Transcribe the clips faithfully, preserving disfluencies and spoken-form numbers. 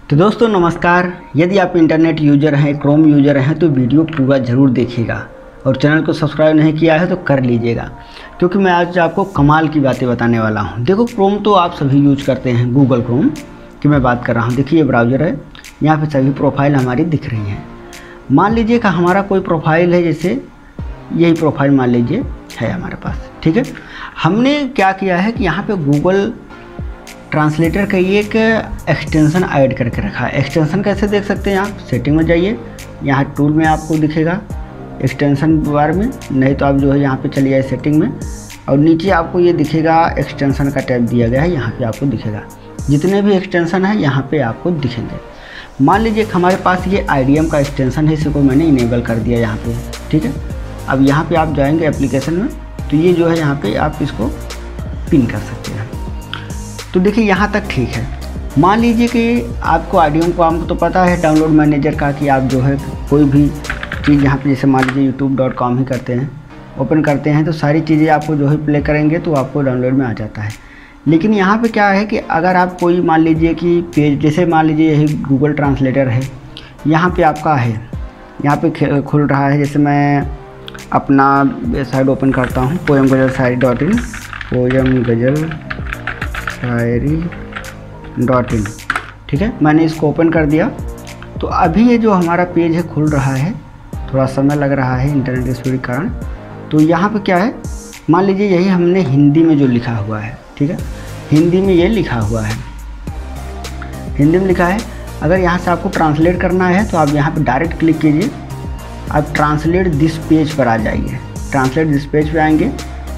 तो दोस्तों नमस्कार। यदि आप इंटरनेट यूज़र हैं, क्रोम यूज़र हैं तो वीडियो पूरा ज़रूर देखिएगा और चैनल को सब्सक्राइब नहीं किया है तो कर लीजिएगा, क्योंकि मैं आज आपको कमाल की बातें बताने वाला हूं। देखो, क्रोम तो आप सभी यूज करते हैं, गूगल क्रोम की मैं बात कर रहा हूं। देखिए ये ब्राउज़र है, यहाँ पे सभी प्रोफाइल हमारी दिख रही हैं। मान लीजिए कि हमारा कोई प्रोफाइल है, जैसे यही प्रोफाइल मान लीजिए है हमारे पास, ठीक है। हमने क्या किया है कि यहाँ पर गूगल ट्रांसलेटर का ये एक एक्सटेंशन ऐड करके रखा है। एक्सटेंशन कैसे देख सकते हैं आप? सेटिंग में जाइए, यहाँ टूल में आपको दिखेगा एक्सटेंशन बार में, नहीं तो आप जो है यहाँ पे चलिए आए सेटिंग में और नीचे आपको ये दिखेगा एक्सटेंशन का टैब दिया गया है, यहाँ पे आपको दिखेगा जितने भी एक्सटेंशन है यहाँ पे आपको दिखेंगे। मान लीजिए कि हमारे पास ये आई डी एम का एक्सटेंशन है, इसी को मैंने इनेबल कर दिया यहाँ पे, ठीक है। अब यहाँ पे आप जाएंगे एप्लीकेशन में तो ये जो है यहाँ पे आप इसको पिन कर सकते हैं। तो देखिए यहाँ तक ठीक है। मान लीजिए कि आपको आई डी एम को आपको तो पता है डाउनलोड मैनेजर का, कि आप जो है कोई भी चीज़ यहाँ पे जैसे मान लीजिए यूट्यूब डॉट कॉम ही करते हैं, ओपन करते हैं तो सारी चीज़ें आपको जो है प्ले करेंगे तो आपको डाउनलोड में आ जाता है। लेकिन यहाँ पे क्या है कि अगर आप कोई मान लीजिए कि पेज, जैसे मान लीजिए यही गूगल ट्रांसलेटर है, यहाँ पे आपका है, यहाँ पे खुल रहा है। जैसे मैं अपना वेबसाइट ओपन करता हूँ, poem ghazal shayari dot in, poem ghazal shayari dot in, ठीक है। मैंने इसको ओपन कर दिया तो अभी ये जो हमारा पेज है खुल रहा है। थोड़ा समय लग रहा है इंटरनेट स्पीड के कारण। तो यहाँ पे क्या है, मान लीजिए यही हमने हिंदी में जो लिखा हुआ है, ठीक है, हिंदी में ये लिखा हुआ है, हिंदी में लिखा है। अगर यहाँ से आपको ट्रांसलेट करना है तो आप यहाँ पे डायरेक्ट क्लिक कीजिए, आप ट्रांसलेट दिस पेज पर आ जाइए। ट्रांसलेट दिस पेज पे आएंगे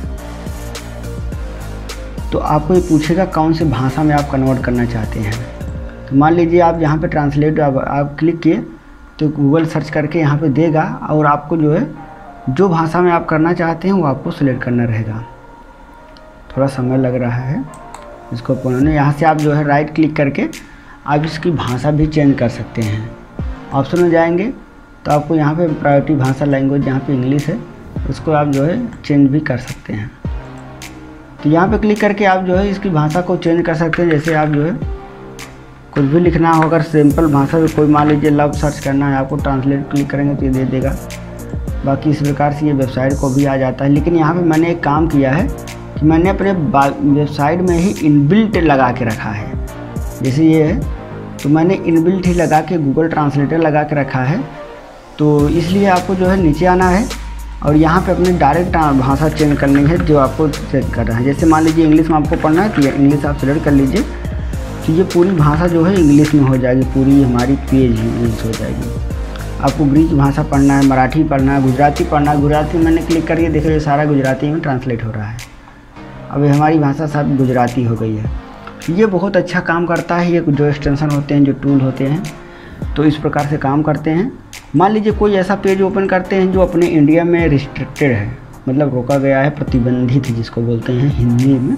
तो आपको ये पूछेगा कौन से भाषा में आप कन्वर्ट करना चाहते हैं। तो मान लीजिए आप यहाँ पे ट्रांसलेट आप, आप क्लिक किए तो गूगल सर्च करके यहाँ पे देगा और आपको जो है जो भाषा में आप करना चाहते हैं वो आपको सिलेक्ट करना रहेगा। थोड़ा समय लग रहा है इसको पढ़ने। यहाँ से आप जो है राइट क्लिक करके आप इसकी भाषा भी चेंज कर सकते हैं। ऑप्शन में जाएंगे तो आपको यहाँ पे प्रायोरिटी भाषा लैंग्वेज जहाँ पे इंग्लिश है उसको आप जो है चेंज भी कर सकते हैं। तो यहाँ पे क्लिक करके आप जो है इसकी भाषा को चेंज कर सकते हैं। जैसे आप जो है कुछ भी लिखना हो, अगर सिंपल भाषा में कोई मान लीजिए लव सर्च करना है आपको, ट्रांसलेट क्लिक करेंगे तो ये दे देगा। बाकी इस प्रकार से ये वेबसाइट को भी आ जाता है। लेकिन यहाँ पे मैंने एक काम किया है कि मैंने अपने वेबसाइट में ही इनबिल्ट लगा के रखा है। जैसे ये है तो मैंने इनबिल्ट ही लगा के गूगल ट्रांसलेटर लगा के रखा है। तो इसलिए आपको जो है नीचे आना है और यहाँ पे अपने डायरेक्ट भाषा चेंज करनी है जो आपको सेलेक्ट करना है। जैसे मान लीजिए इंग्लिश में आपको पढ़ना है तो ये इंग्लिश आप सेलेक्ट कर लीजिए, तो ये पूरी भाषा जो है इंग्लिश में हो जाएगी, पूरी हमारी पेज इंग्लिश हो जाएगी। आपको ग्रीक भाषा पढ़ना है, मराठी पढ़ना है, गुजराती पढ़ना है। गुजराती मैंने क्लिक करके देखो ये सारा गुजराती में ट्रांसलेट हो रहा है। अब हमारी भाषा सब गुजराती हो गई है। ये बहुत अच्छा काम करता है। ये जो एक्सटेंशन होते हैं, जो टूल होते हैं, तो इस प्रकार से काम करते हैं। मान लीजिए कोई ऐसा पेज ओपन करते हैं जो अपने इंडिया में रिस्ट्रिक्टेड है, मतलब रोका गया है, प्रतिबंधित जिसको बोलते हैं हिंदी में।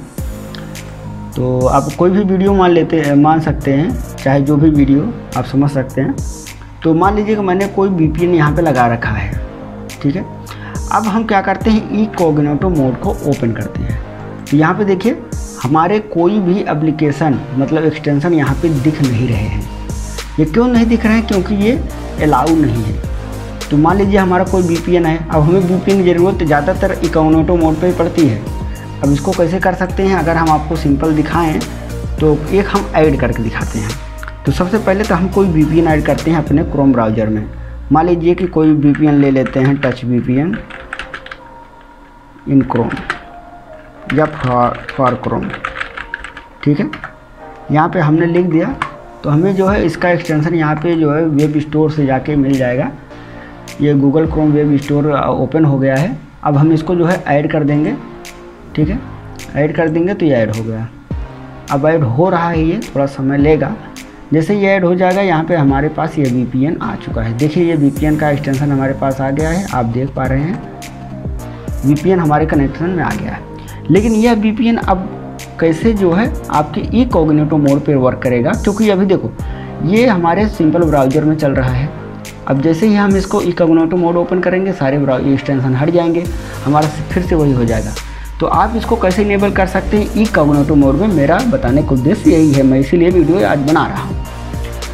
तो आप कोई भी वीडियो मान लेते हैं, मान सकते हैं, चाहे जो भी वीडियो आप समझ सकते हैं। तो मान लीजिए कि मैंने कोई वी पी एन यहाँ पे लगा रखा है, ठीक है। अब हम क्या करते हैं, इनकॉग्निटो मोड को ओपन करते हैं। तो यहाँ पे देखिए हमारे कोई भी एप्लीकेशन मतलब एक्सटेंशन यहाँ पे दिख नहीं रहे हैं। ये क्यों नहीं दिख रहे हैं? क्योंकि ये अलाउ नहीं है। तो मान लीजिए हमारा कोई वी पी एन है, अब हमें वी पी एन की ज़रूरत ज़्यादातर इनकॉग्निटो मोड पे ही पड़ती है। अब इसको कैसे कर सकते हैं? अगर हम आपको सिंपल दिखाएं तो एक हम ऐड करके दिखाते हैं। तो सबसे पहले तो हम कोई वी पी एन ऐड करते हैं अपने क्रोम ब्राउज़र में। मान लीजिए कि कोई वी पी एन ले लेते हैं, Touch V P N in Chrome या फॉर फॉर क्रोम, ठीक है। यहाँ पे हमने लिख दिया तो हमें जो है इसका एक्सटेंशन यहाँ पे जो है वेब स्टोर से जाके मिल जाएगा। ये Google Chrome web store open हो गया है। अब हम इसको जो है ऐड कर देंगे, ठीक है। ऐड कर देंगे तो ये ऐड हो गया। अब ऐड हो रहा है, ये थोड़ा समय लेगा। जैसे ये ऐड हो जाएगा यहाँ पे हमारे पास ये वी पी एन आ चुका है। देखिए ये वी पी एन का एक्सटेंशन हमारे पास आ गया है, आप देख पा रहे हैं वी पी एन हमारे कनेक्शन में आ गया है। लेकिन यह वी पी एन अब कैसे जो है आपके इनकॉग्निटो मोड पर वर्क करेगा, क्योंकि अभी देखो ये हमारे सिंपल ब्राउज़र में चल रहा है। अब जैसे ही हम इसको इनकॉग्निटो मोड ओपन करेंगे सारे एक्सटेंशन हट जाएंगे, हमारा फिर से वही हो जाएगा। तो आप इसको कैसे इनेबल कर सकते हैं इनकॉग्निटो मोड में, मेरा बताने का उद्देश्य यही है। मैं इसीलिए वीडियो आज बना रहा हूँ।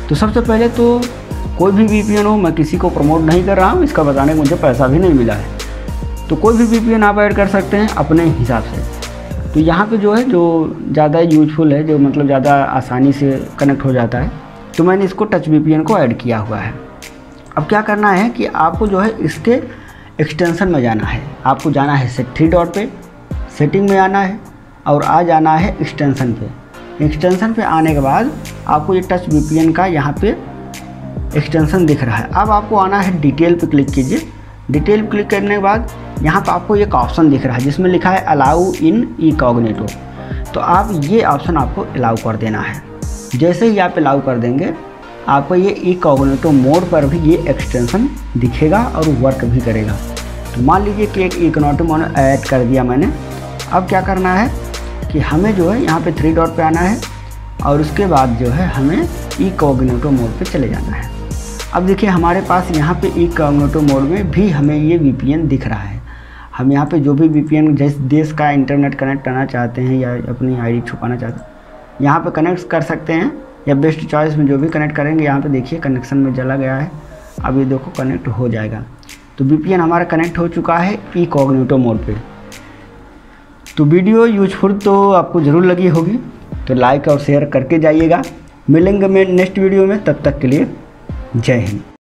तो सबसे पहले तो कोई भी वीपीएन हो, मैं किसी को प्रमोट नहीं कर रहा हूँ, इसका बताने का मुझे पैसा भी नहीं मिला है। तो कोई भी वीपीएन आप ऐड कर सकते हैं अपने हिसाब से। तो यहाँ पे जो है जो ज़्यादा यूजफुल है, जो मतलब ज़्यादा आसानी से कनेक्ट हो जाता है, तो मैंने इसको टच वीपीएन को ऐड किया हुआ है। अब क्या करना है कि आपको जो है इसके एक्सटेंशन में जाना है। आपको जाना है से थ्री डॉट पे, सेटिंग में आना है और आ जाना है एक्सटेंशन पे। एक्सटेंशन पे आने के बाद आपको ये टच वीपीएन का यहाँ पे एक्सटेंशन दिख रहा है। अब आपको आना है डिटेल पे क्लिक कीजिए। डिटेल पे क्लिक करने के बाद यहाँ पर आपको एक ऑप्शन दिख रहा है जिसमें लिखा है अलाउ इन इकॉग्निटो। तो आप ये ऑप्शन आपको अलाउ कर देना है। जैसे ही आप अलाउ कर देंगे आपको ये इकॉग्निटो मोड पर भी ये एक्सटेंशन दिखेगा और वर्क भी करेगा। तो मान लीजिए कि एक इकॉग्निटो मोड ऐड कर दिया मैंने। अब क्या करना है कि हमें जो है यहाँ पे थ्री डॉट पे आना है और उसके बाद जो है हमें इकॉग्निटो मोड पे चले जाना है। अब देखिए हमारे पास यहाँ पे इकॉग्निटो मोड में भी हमें ये वीपीएन दिख रहा है। हम यहाँ पे जो भी वीपीएन जिस देश का इंटरनेट कनेक्ट करना चाहते हैं या अपनी आईडी छुपाना चाहते हैं यहाँ पे कनेक्ट कर सकते हैं, या बेस्ट चॉइस में जो भी कनेक्ट करेंगे। यहाँ पे देखिए कनेक्शन में चला गया है। अब ये देखो कनेक्ट हो जाएगा। तो वीपीएन हमारा कनेक्ट हो चुका है इकॉग्निटो मोड पे। तो वीडियो यूजफुल तो आपको ज़रूर लगी होगी, तो लाइक और शेयर करके जाइएगा। मिलेंगे मैं नेक्स्ट वीडियो में, तब तक के लिए जय हिंद।